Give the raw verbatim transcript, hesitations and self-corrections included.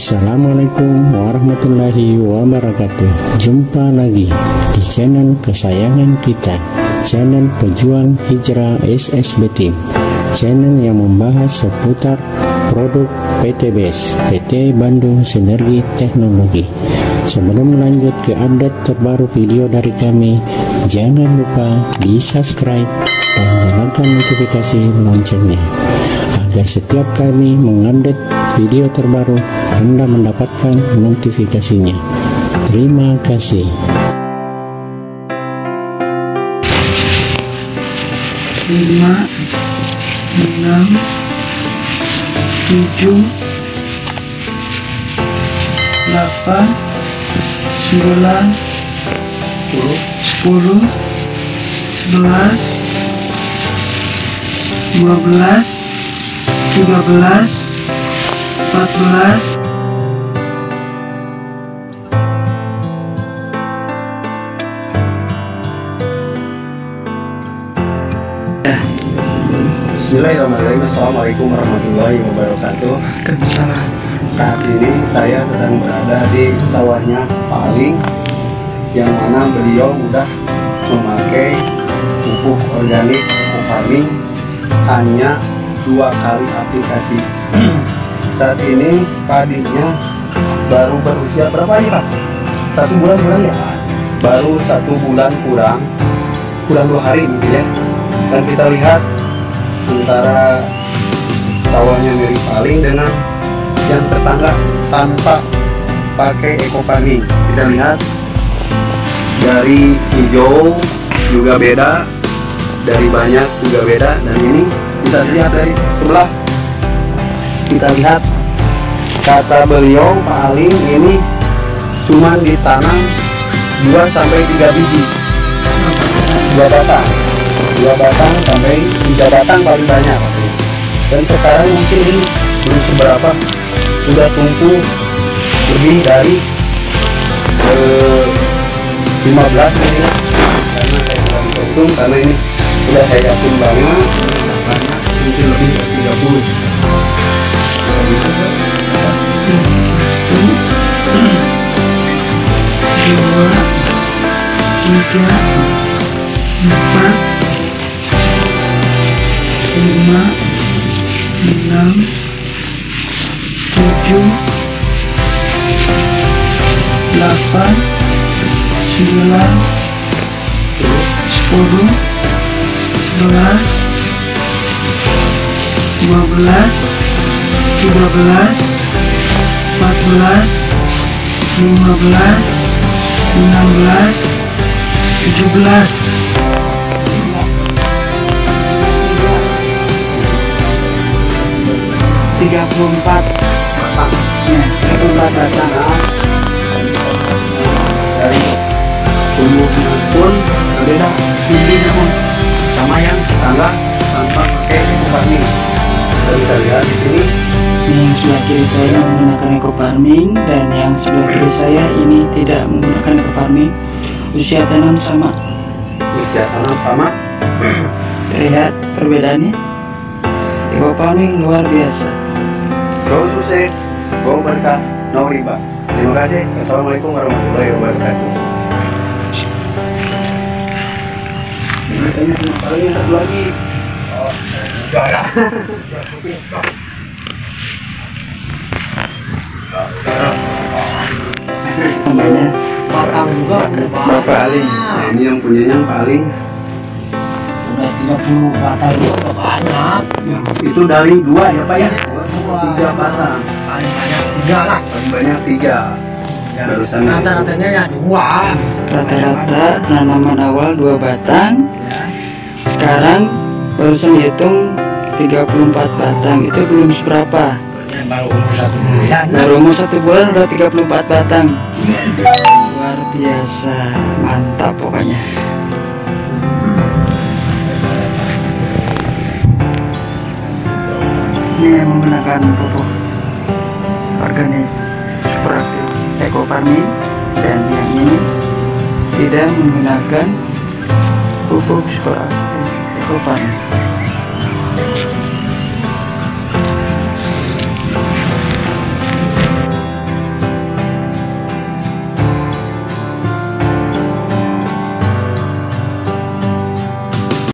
Assalamualaikum warahmatullahi wabarakatuh. Jumpa lagi di channel kesayangan kita, channel Pejuang Hijrah S S B Team, channel yang membahas seputar produk P T B S, P T Bandung Sinergi Teknologi. Sebelum lanjut ke update terbaru video dari kami, jangan lupa di subscribe dan nyalakan notifikasi loncengnya, agar setiap kami mengupdate video terbaru Anda mendapatkan notifikasinya. Terima kasih. Lima, enam, tujuh, delapan, sembilan, sepuluh, sebelas, dua belas, tiga belas, empat belas, Bismillahirrahmanirrahim. Assalamualaikum warahmatullahi wabarakatuh. Waalaikumsalam. Saat ini saya sedang berada di sawahnya Pak Aling, yang mana beliau sudah memakai pupuk organik farming hanya dua kali aplikasi. Saat ini padinya baru berusia berapa nih Pak? Satu bulan kurang ya? Baru satu bulan kurang, kurang dua hari mungkin ya. Dan kita lihat antara sawahnya mirip paling dengan yang tetangga tanpa pakai eco farming. Kita lihat dari hijau juga beda, dari banyak juga beda, dan ini bisa dilihat dari sebelah. Kita lihat kata beliau Pak Aling ini cuma ditanam dua sampai tiga biji, dua batang dua batang sampai tiga batang paling banyak. Dan sekarang mungkin ini belum seberapa, sudah tumbuh lebih dari eh, lima belas ini, karena saya kurang hitung, karena ini sudah saya yakin banget banyak, mungkin lebih dari tiga puluh. Dua, tiga, empat, lima, enam, tujuh, delapan, sembilan, sepuluh, sebelas, dua belas, tiga belas, empat belas, lima belas, enam belas, tujuh belas. tiga puluh empat batang, ya, tiga puluh empat batang. Dari tumbuhnya pun berbeda, tingginya pun sama yang tetangga tanpa pakai eco farming. Dan kita lihat di sini, Yang sebelah kiri saya menggunakan eco farming, dan yang sebelah kiri saya ini tidak menggunakan eco farming. Usia tanam sama. usia tanam sama. Lihat perbedaannya. Eco farming luar biasa. Go sukses, go berkah, no riba. Terima kasih. Assalamualaikum warahmatullahi wabarakatuh. Ini kayaknya cuma paling satu lagi. Oh, sudah ya. Namanya Batang juga Bapak Aling. Nah, ini yang punyanya Pak Aling. udah tiga puluh batang juga udah banyak. Itu dari dua ya Pak ya? Tiga batang. Paling banyak tiga lah. Paling banyak tiga. Ya, Barusan rata-ratanya ya dua. rata-rata tanaman awal dua batang. Ya. Sekarang barusan dihitung tiga puluh empat batang. Itu belum seberapa. Yang baru umur satu bulan. Baru umur satu bulan udah tiga puluh empat batang. Luar biasa, mantap pokoknya. Ini yang menggunakan pupuk organik super aktif eco farming, dan yang ini tidak menggunakan pupuk super aktif eco farming.